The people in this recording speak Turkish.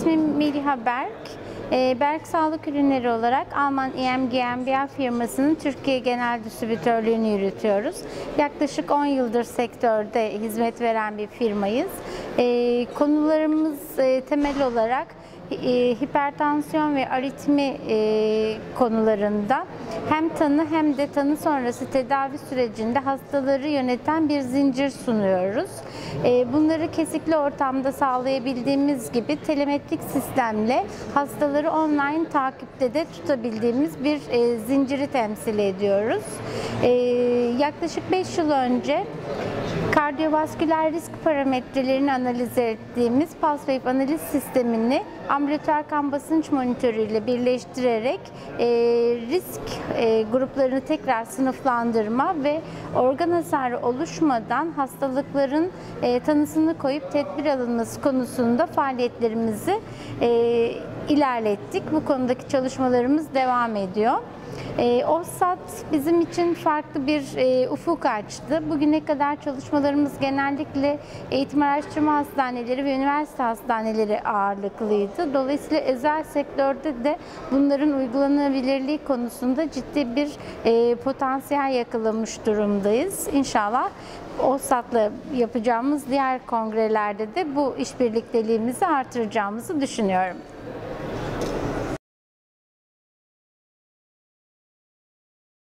İsmim Meliha Berk. Berk Sağlık Ürünleri olarak Alman EM GmbH firmasının Türkiye Genel Distribütörlüğünü yürütüyoruz. Yaklaşık 10 yıldır sektörde hizmet veren bir firmayız. Konularımız temel olarak hipertansiyon ve aritmi konularında hem tanı hem de tanı sonrası tedavi sürecinde hastaları yöneten bir zincir sunuyoruz. Bunları kesikli ortamda sağlayabildiğimiz gibi telemetrik sistemle hastaları online takipte de tutabildiğimiz bir zinciri temsil ediyoruz. Yaklaşık 5 yıl önce kardiyovasküler risk parametrelerini analiz ettiğimiz PulseWave analiz sistemini ambulatuar kan basınç monitörü ile birleştirerek risk gruplarını tekrar sınıflandırma ve organ hasarı oluşmadan hastalıkların tanısını koyup tedbir alınması konusunda faaliyetlerimizi ilerlettik. Bu konudaki çalışmalarımız devam ediyor. OSAT bizim için farklı bir ufuk açtı. Bugüne kadar çalışmalarımız genellikle eğitim araştırma hastaneleri ve üniversite hastaneleri ağırlıklıydı. Dolayısıyla özel sektörde de bunların uygulanabilirliği konusunda ciddi bir potansiyel yakalamış durumdayız. İnşallah OSAT'la yapacağımız diğer kongrelerde de bu işbirlikteliğimizi artıracağımızı düşünüyorum.